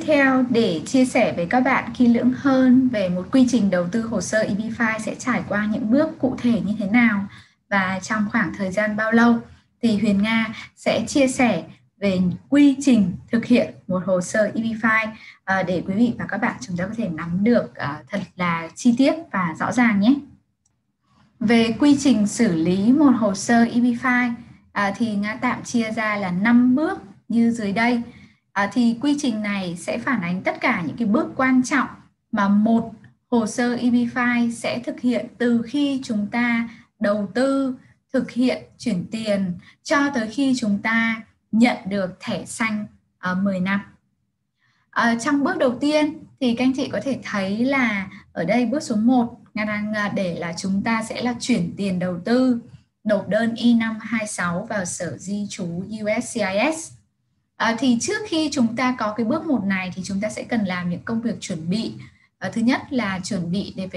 theo để chia sẻ với các bạn kỹ lưỡng hơn về một quy trình đầu tư hồ sơ EB-5 sẽ trải qua những bước cụ thể như thế nào và trong khoảng thời gian bao lâu, thì Huyền Nga sẽ chia sẻ về quy trình thực hiện một hồ sơ EB-5 để quý vị và các bạn chúng ta có thể nắm được thật là chi tiết và rõ ràng nhé. Về quy trình xử lý một hồ sơ EB-5 thì Nga tạm chia ra là 5 bước như dưới đây. Thì quy trình này sẽ phản ánh tất cả những cái bước quan trọng mà một hồ sơ EB-5 sẽ thực hiện từ khi chúng ta đầu tư, thực hiện chuyển tiền cho tới khi chúng ta nhận được thẻ xanh 10 năm. Trong bước đầu tiên thì các anh chị có thể thấy là ở đây bước số 1 Nga đang để là chúng ta sẽ là chuyển tiền đầu tư, nộp đơn I-526 vào Sở Di trú USCIS. Thì trước khi chúng ta có cái bước 1 này thì chúng ta sẽ cần làm những công việc chuẩn bị. Thứ nhất là chuẩn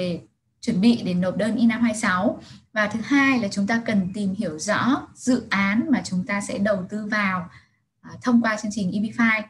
bị để nộp đơn I-526, và thứ hai là chúng ta cần tìm hiểu rõ dự án mà chúng ta sẽ đầu tư vào thông qua chương trình EB-5.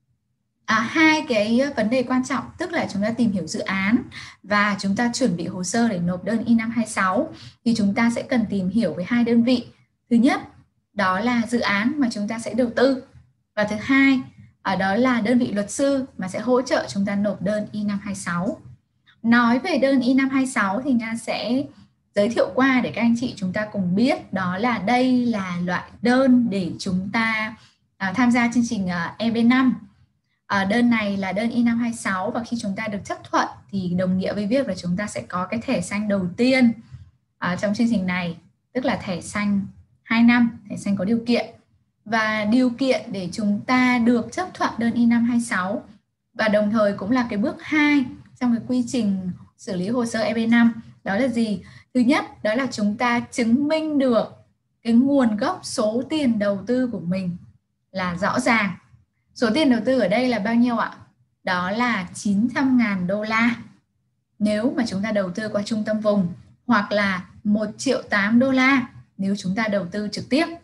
Hai cái vấn đề quan trọng, tức là chúng ta tìm hiểu dự án và chúng ta chuẩn bị hồ sơ để nộp đơn I-526, thì chúng ta sẽ cần tìm hiểu với hai đơn vị. Thứ nhất đó là dự án mà chúng ta sẽ đầu tư, và thứ hai đó là đơn vị luật sư mà sẽ hỗ trợ chúng ta nộp đơn I-526. Nói về đơn I-526 thì Nga sẽ giới thiệu qua để các anh chị chúng ta cùng biết, đó là đây là loại đơn để chúng ta tham gia chương trình EB-5. Đơn này là đơn I-526, và khi chúng ta được chấp thuận thì đồng nghĩa với việc là chúng ta sẽ có cái thẻ xanh đầu tiên trong chương trình này, tức là thẻ xanh 2 năm, thẻ xanh có điều kiện. Và điều kiện để chúng ta được chấp thuận đơn I-526 và đồng thời cũng là cái bước 2 trong cái quy trình xử lý hồ sơ EB-5 đó là gì? Thứ nhất đó là chúng ta chứng minh được cái nguồn gốc số tiền đầu tư của mình là rõ ràng. Số tiền đầu tư ở đây là bao nhiêu ạ? Đó là 900.000 đô la nếu mà chúng ta đầu tư qua trung tâm vùng, hoặc là 1,8 triệu đô la nếu chúng ta đầu tư trực tiếp.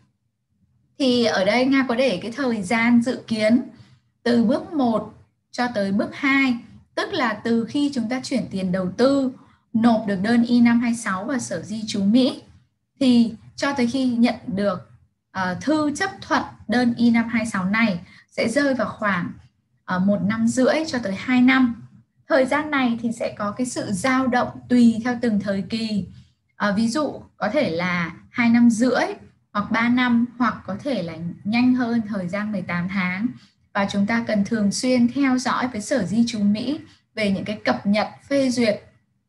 Thì ở đây Nga có để cái thời gian dự kiến từ bước 1 cho tới bước 2, tức là từ khi chúng ta chuyển tiền đầu tư, nộp được đơn I-526 vào Sở Di trú Mỹ, thì cho tới khi nhận được thư chấp thuận đơn I-526 này sẽ rơi vào khoảng 1,5 năm cho tới 2 năm. Thời gian này thì sẽ có cái sự dao động tùy theo từng thời kỳ. Ví dụ có thể là 2,5 năm hoặc 3 năm, hoặc có thể là nhanh hơn, thời gian 18 tháng. Và chúng ta cần thường xuyên theo dõi với Sở Di trú Mỹ về những cái cập nhật phê duyệt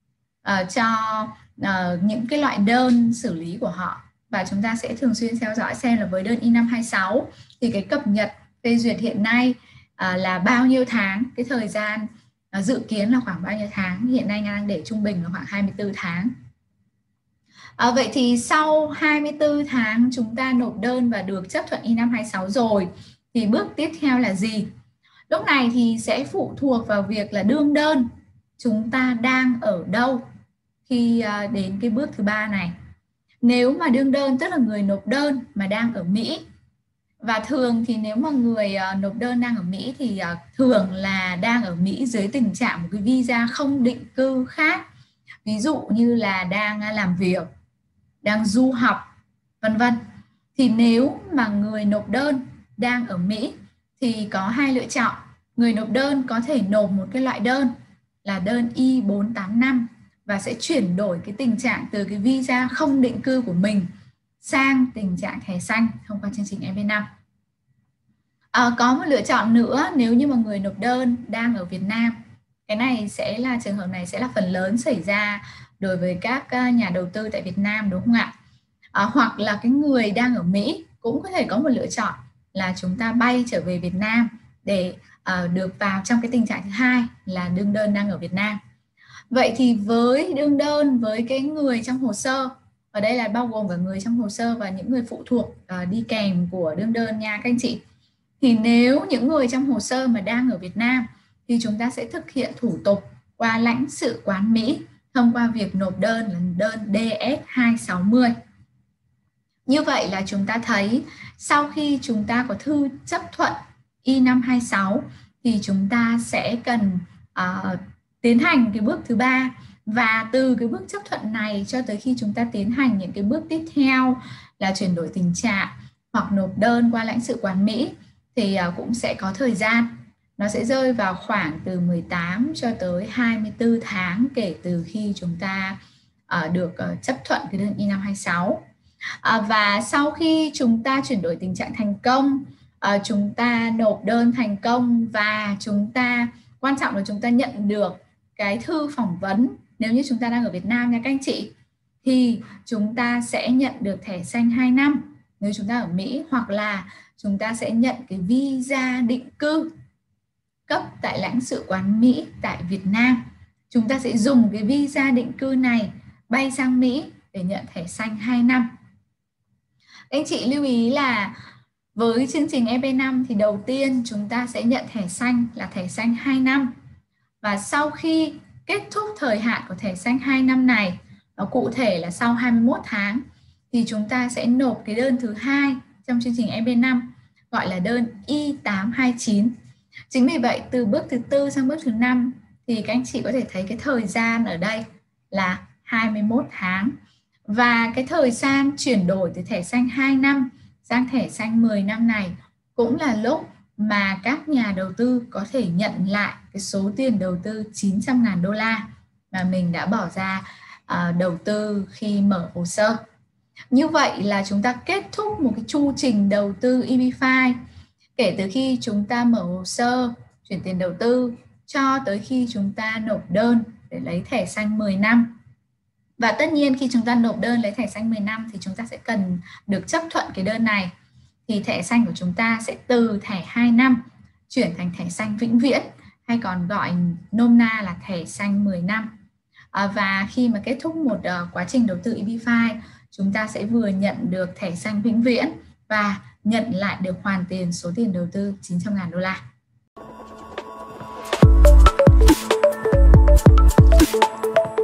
cho những cái loại đơn xử lý của họ. Và chúng ta sẽ thường xuyên theo dõi xem là với đơn I-526 thì cái cập nhật phê duyệt hiện nay là bao nhiêu tháng, cái thời gian dự kiến là khoảng bao nhiêu tháng. Hiện nay Nga đang để trung bình là khoảng 24 tháng. Vậy thì sau 24 tháng chúng ta nộp đơn và được chấp thuận I-526 rồi, thì bước tiếp theo là gì? Lúc này thì sẽ phụ thuộc vào việc là đương đơn chúng ta đang ở đâu khi đến cái bước thứ 3 này. Nếu mà đương đơn tức là người nộp đơn mà đang ở Mỹ, và thường thì nếu mà người nộp đơn đang ở Mỹ thì thường là đang ở Mỹ dưới tình trạng một cái visa không định cư khác, ví dụ như là đang làm việc, đang du học, vân vân. Thì nếu mà người nộp đơn đang ở Mỹ thì có hai lựa chọn. Người nộp đơn có thể nộp một cái loại đơn là đơn I-485 và sẽ chuyển đổi cái tình trạng từ cái visa không định cư của mình sang tình trạng thẻ xanh thông qua chương trình EB-5. Có một lựa chọn nữa nếu như mà người nộp đơn đang ở Việt Nam. Cái này sẽ là trường hợp này sẽ là phần lớn xảy ra đối với các nhà đầu tư tại Việt Nam, đúng không ạ? Hoặc là cái người đang ở Mỹ cũng có thể có một lựa chọn là chúng ta bay trở về Việt Nam để được vào trong cái tình trạng thứ hai là đương đơn đang ở Việt Nam. Vậy thì với đương đơn, với cái người trong hồ sơ, ở đây là bao gồm cả người trong hồ sơ và những người phụ thuộc đi kèm của đương đơn nha các anh chị. Thì nếu những người trong hồ sơ mà đang ở Việt Nam thì chúng ta sẽ thực hiện thủ tục qua lãnh sự quán Mỹ thông qua việc nộp đơn là đơn DS-260. Như vậy là chúng ta thấy sau khi chúng ta có thư chấp thuận I-526 thì chúng ta sẽ cần tiến hành cái bước thứ 3. Và từ cái bước chấp thuận này cho tới khi chúng ta tiến hành những cái bước tiếp theo là chuyển đổi tình trạng hoặc nộp đơn qua lãnh sự quán Mỹ thì cũng sẽ có thời gian. Nó sẽ rơi vào khoảng từ 18 cho tới 24 tháng kể từ khi chúng ta được chấp thuận cái đơn I-526. Và sau khi chúng ta chuyển đổi tình trạng thành công, chúng ta nộp đơn thành công và chúng ta, quan trọng là chúng ta nhận được cái thư phỏng vấn. Nếu như chúng ta đang ở Việt Nam nha các anh chị, thì chúng ta sẽ nhận được thẻ xanh 2 năm nếu chúng ta ở Mỹ, hoặc là chúng ta sẽ nhận cái visa định cư cấp tại lãnh sự quán Mỹ tại Việt Nam. Chúng ta sẽ dùng cái visa định cư này bay sang Mỹ để nhận thẻ xanh 2 năm. Anh chị lưu ý là với chương trình EP5 thì đầu tiên chúng ta sẽ nhận thẻ xanh là thẻ xanh 2 năm. Và sau khi kết thúc thời hạn của thẻ xanh 2 năm này, nó cụ thể là sau 21 tháng, thì chúng ta sẽ nộp cái đơn thứ 2 trong chương trình EP5, gọi là đơn I-829. Chính vì vậy, từ bước thứ 4 sang bước thứ 5 thì các anh chị có thể thấy cái thời gian ở đây là 21 tháng. Và cái thời gian chuyển đổi từ thẻ xanh 2 năm sang thẻ xanh 10 năm này cũng là lúc mà các nhà đầu tư có thể nhận lại cái số tiền đầu tư 900.000 đô la mà mình đã bỏ ra đầu tư khi mở hồ sơ. Như vậy là chúng ta kết thúc một cái chu trình đầu tư EB5 kể từ khi chúng ta mở hồ sơ, chuyển tiền đầu tư cho tới khi chúng ta nộp đơn để lấy thẻ xanh 10 năm. Và tất nhiên khi chúng ta nộp đơn lấy thẻ xanh 10 năm thì chúng ta sẽ cần được chấp thuận cái đơn này. Thì thẻ xanh của chúng ta sẽ từ thẻ 2 năm chuyển thành thẻ xanh vĩnh viễn, hay còn gọi nôm na là thẻ xanh 10 năm. Và khi mà kết thúc một quá trình đầu tư EB5, chúng ta sẽ vừa nhận được thẻ xanh vĩnh viễn và nhận lại được hoàn tiền số tiền đầu tư 900.000 đô la.